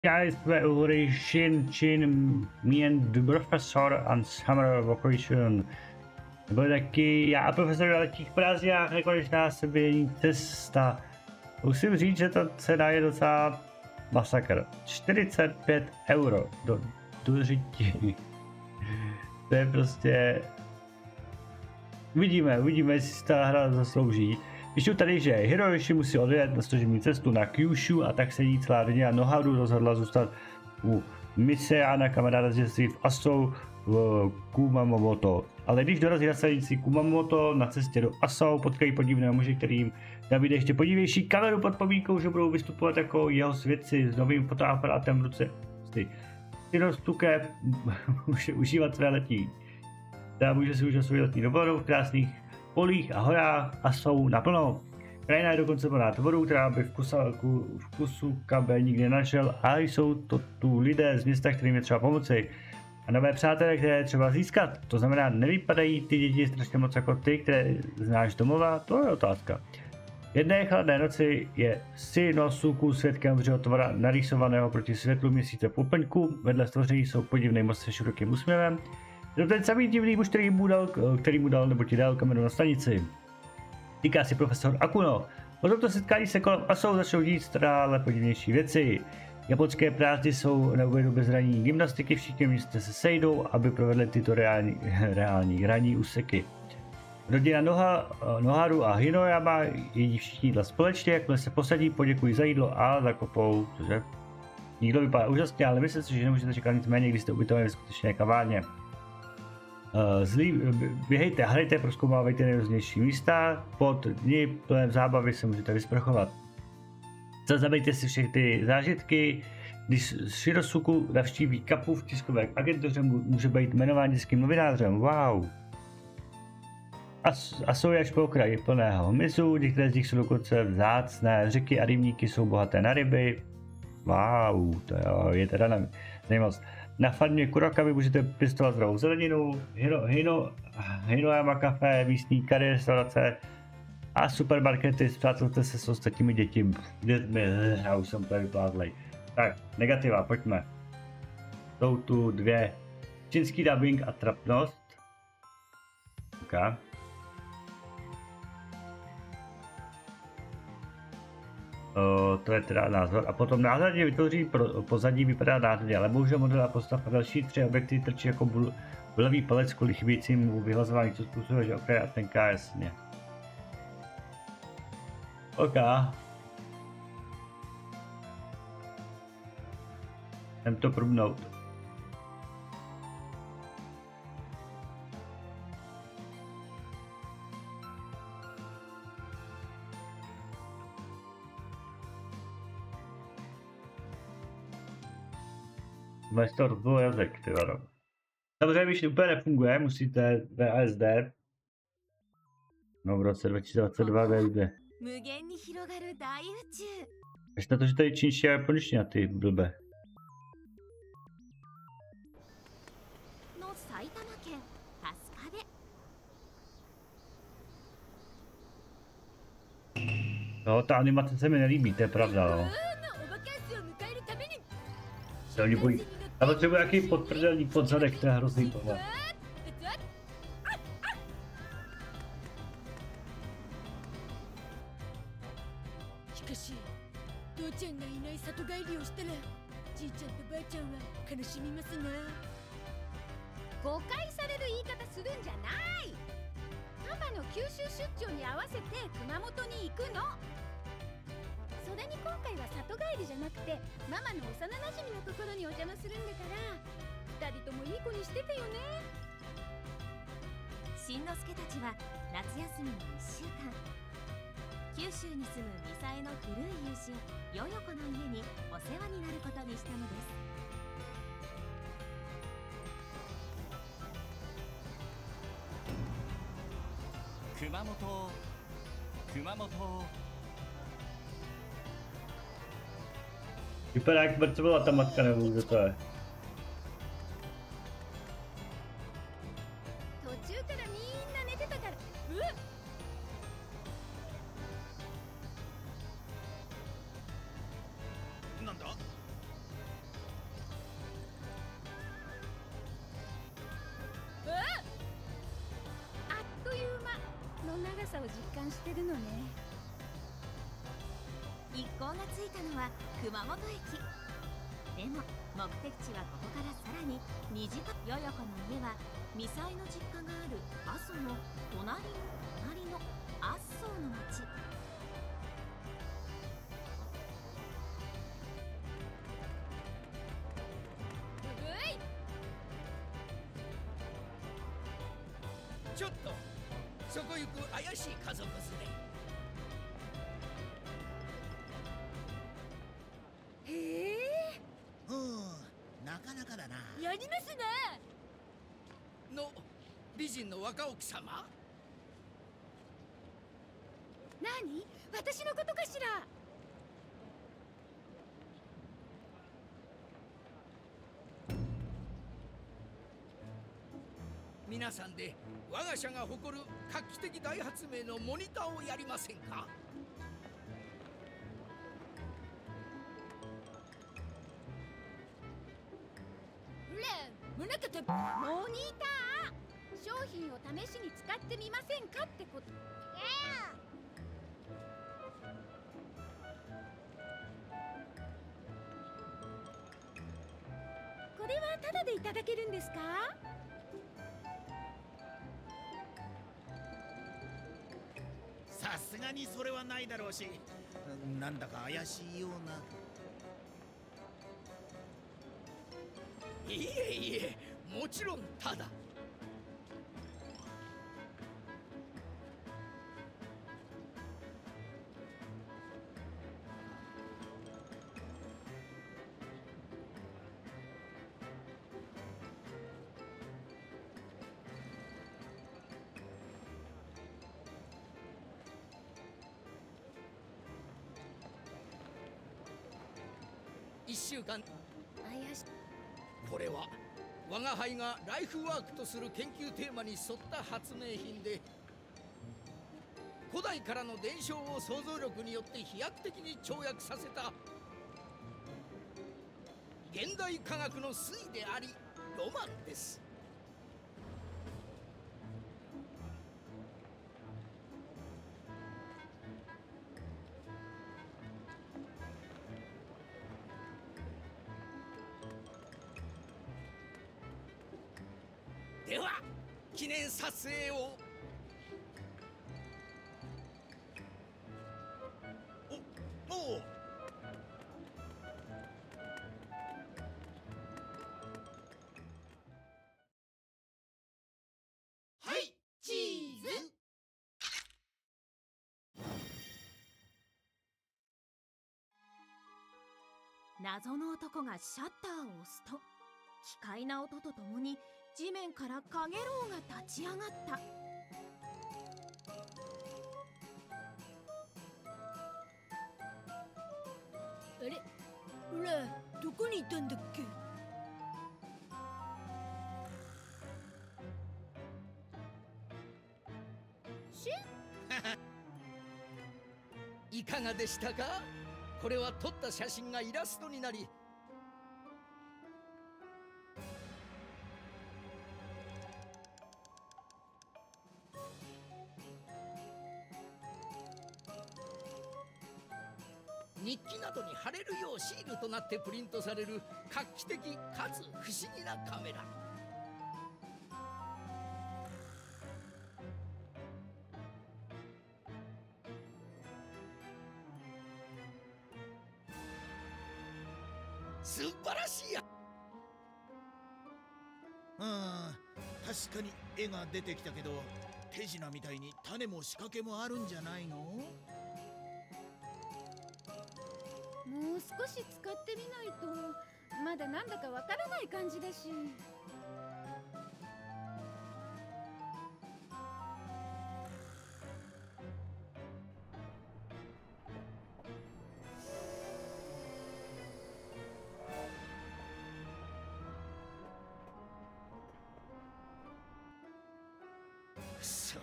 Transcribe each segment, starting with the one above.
Guys, Shin, me and the professor and summer vacation. Nebo taky já a profesor na letních prázdninách nekonečná sebění cesta. Musím říct, že ta cena je docela masakr. 45 euro do řití. To je prostě... Uvidíme, jestli si ta hra zaslouží. Píšu tady, že Hiroshi musí odjet na služební cestu na Kyushu a tak se jí celá rodina Noharu rozhodla zůstat u mise a na kamaráda z dětství v Asou v Kumamoto. Ale když dorazí na stanici Kumamoto na cestě do Asou, potkají podivného muže, který jim nabídne ještě podivnější kameru pod pobídkou, že budou vystupovat jako jeho svědci s novým fotoaparátem v ruce. Shinosuke může užívat své letní. Může si užívat svou letní dovolenou v krásných polích a horách a jsou naplno. Krajina je dokonce plná tvorů, která by v Kusukabe nikdy nenašel, a jsou to tu lidé z města, kterým je třeba pomoci. A nové přátelé, které je třeba získat. To znamená, nevypadají ty děti strašně moc jako ty, které znáš domova? To je otázka. Jedné chladné noci je Shinosuke svědkem vřeho tvora narýsovaného proti světlu měsíce v úplňku. Vedle stvoření jsou podivný most se širokým úsměvem. Je to ten samý divný muž, který mu dal nebo ti dal kameru na stanici. Říká si profesor Akuno. Po tomto setkání se kolem Asou začnou dít stále podivnější věci. Japonské prázdny jsou na obědu bez ranní gymnastiky, všichni městě se sejdou, aby provedli tyto reální ranní úseky. Rodina Noharu a Hinoyama jedí všichni jídla společně, jakmile se posadí, poděkují za jídlo a zakopou, cože? Jídlo vypadá úžasně, ale myslím si, že nemůžete čekat nic méně, když jste ubytovaní v skutečné kavárně. Běhejte, hrajte, prozkoumávejte nejrůznější místa, pod dny plné zábavy se můžete vysprchovat. Zaznamenejte si všechny ty zážitky, když Shinosuke navštíví kapu v tiskové agentuře, může být jmenován dětským novinářem, wow. A jsou až po okraji plného hmyzu, některé z nich jsou dokonce vzácné, řeky a rybníky jsou bohaté na ryby, wow, to je teda zajímavost. Na farmě Kurokaby můžete pěstovat zdravou zeleninu, Hinoyama kafe, místní kary, restaurace a supermarkety, spřátelte se s ostatními dětmi. Já už jsem tady vyplázlej. Tak, negativa, pojďme. Jsou tu dvě. Čínský dubbing a trapnost. Okay. To je teda názor. A potom názorně vytvoří pozadí, vypadá nádherně, ale bohužel model a postav a další tři objekty trčí jako bulavý palec kvůli chybějícímu vyhlazování, co způsobuje, že okraj a tenká jasně. OK. Jdem to průbnout. Máš to rozbol jazyk, ty vado. Samozřejmě, když úplně nefunguje, musíte VSD. No v roce 2022 VSD. Ještě na to, že tady čínština a japonština, ty blbe. No, ta animace se mi nelíbí, to je pravda, no. Se oni bojí. Já potřebuji nějaký podprdelný podzadek, to je hrozný tohle. Vypadá jak mrtvola ta matka, nebo kdo to je. 貫してるのね。 一行が着いたのは熊本駅。でも目的地はここからさらに2時間。よよこの家はミサイの実家がある阿蘇の隣の阿蘇の町。 ちょっとそこ行く怪しい家族連れ。へえ。 なかなかだな。 やりますね。 の美人の若奥様。 何？私のことかしら。 皆さんで我が社が誇る画期的大発明のモニターをやりませんか？ モニター商品を試しに使ってみませんかってこと。これはタダでいただけるんですか？ さすがにそれはないだろうし、なんだか怪しいような。 いえいえ、もちろんただ。1週間。 怪しい。 これは我が輩がライフワークとする研究テーマに沿った発明品で、古代からの伝承を想像力によって飛躍的に跳躍させた現代科学の粋でありロマンです。では記念撮影を。 おう。 はいチーズ。 謎の男がシャッターを押すと、奇怪な音とともに地面からカゲロウが立ち上がった。 あれ、ほら、どこにいたんだっけ？ いかがでしたか？これは撮った写真がイラストになり、日記などに貼れるようシールとなってプリントされる画期的かつ不思議なカメラ。素晴らしいや。 確かに絵が出てきたけど、手品みたいに種も仕掛けもあるんじゃないの？ もう少し使ってみないとまだなんだかわからない感じだし。 くそ、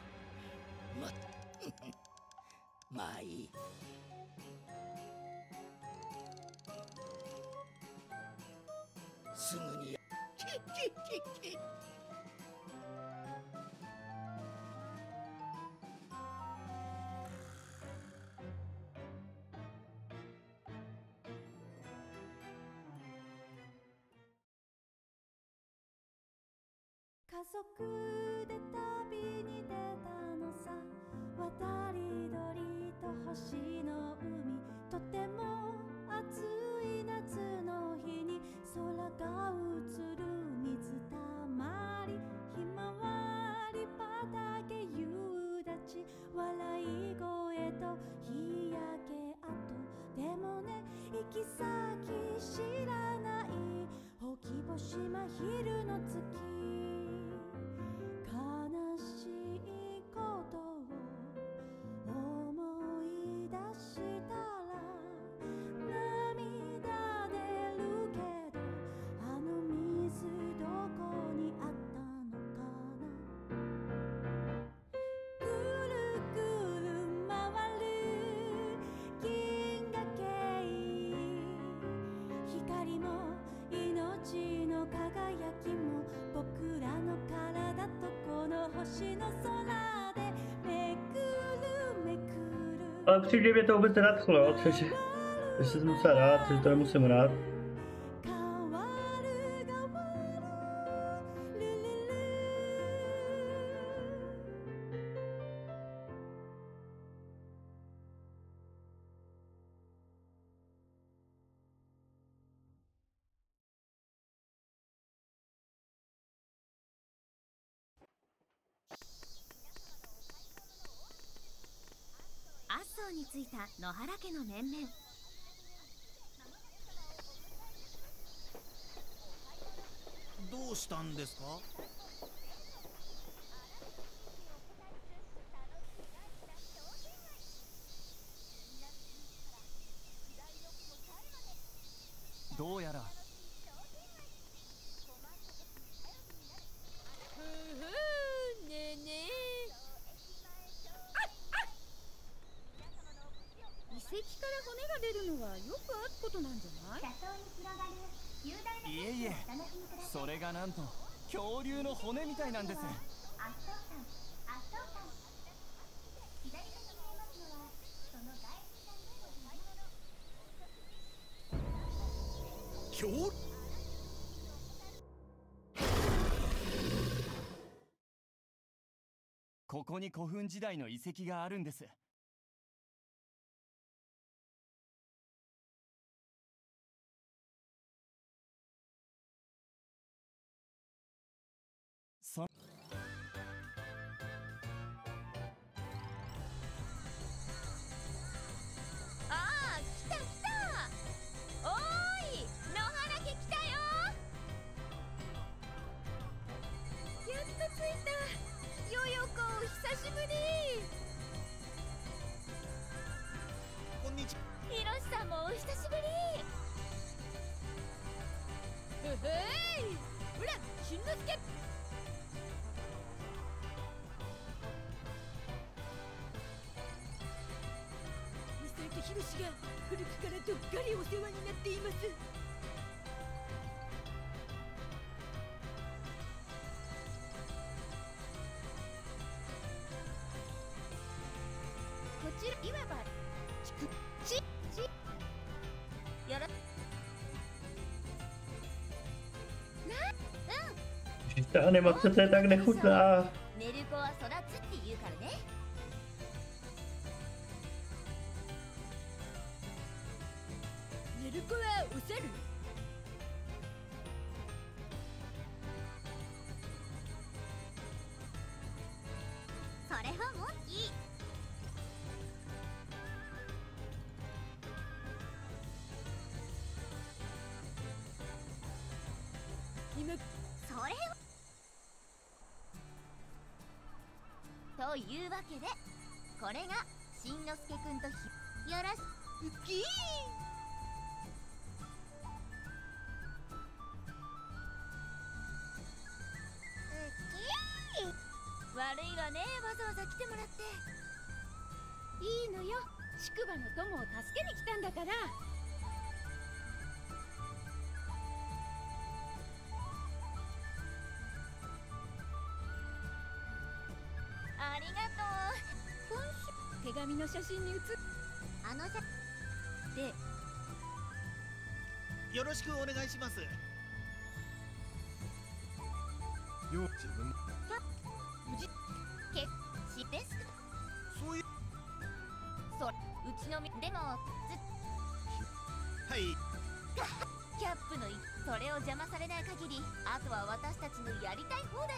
まあいい。すぐにけ族で旅に出たのさ。渡り鳥と星の海、とても暑い夏の日に空が映る水たまり、ひまわり畑夕立ち、笑い声と日焼け跡。でもね、行き先知らないほうき星真昼の月、悲しいことを思い出したら涙出るけど、あの水どこにあったのかな。ぐるぐる回る銀河系、光も命の輝きも僕らの体とこの星の空でめくるめくる。 Ale přijde mě to vůbec nenadchlo, takže jsem musel rád, takže to nemusím rád. 変わる変わるルルル。 アッソーに着いた野原家の面々。 どうしたんですか？ どうやらふふねえねえ。遺跡から骨が出るのはよくあることなんじゃない？ いえいえ、それがなんと恐竜の骨みたいなんです。 恐竜？ ここに古墳時代の遺跡があるんです。 ああ、来た来た。おーい、野原家来たよ。やっと着いた。よよこ、久しぶり。 こんにちは。 ひろしさんもお久しぶり。へへい、ほら、しんのすけ。ひろしが古くからどっかりお世話になっています。こちらいわばちやら Ta animace, to je tak nechutná. 寝る子は育つって言うからね。寝る子はお猿。 それはモンキー。 今それはというわけで、これがしんのすけくんとよろしウキー。悪いわね、わざわざ来てもらって。いいのよ、宿場の友を助けに来たんだから。 ありがとう。 手紙の写真に写っあのて。 よろしくお願いします。 よ自分けしですそういうそうちのみでもはいキャップのそれを邪魔されない限りあとは私たちのやりたい放題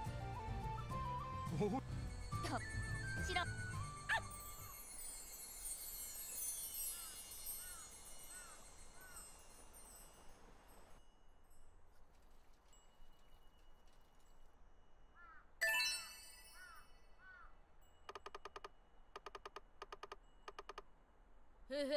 おとしろへへい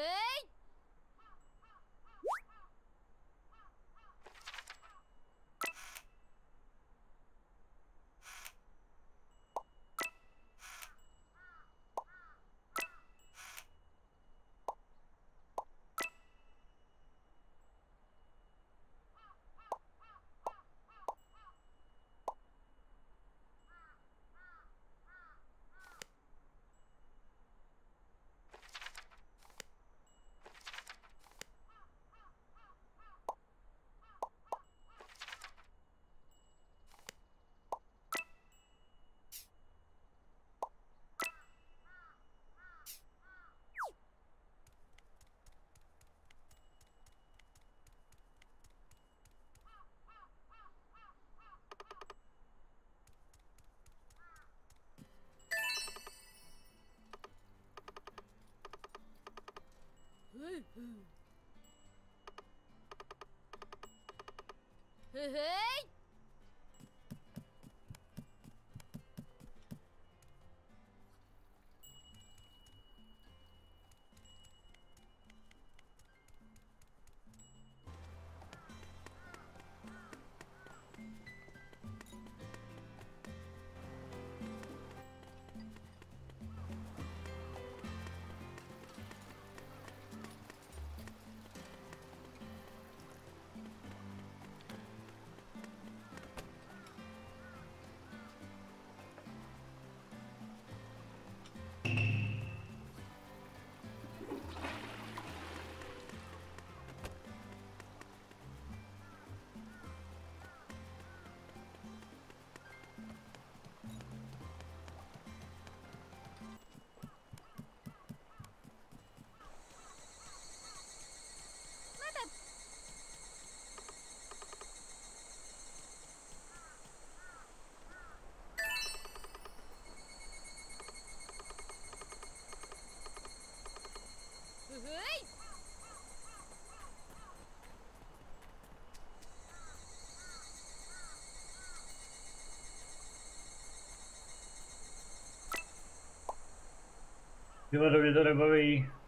へへい Jo, mě to nebaví.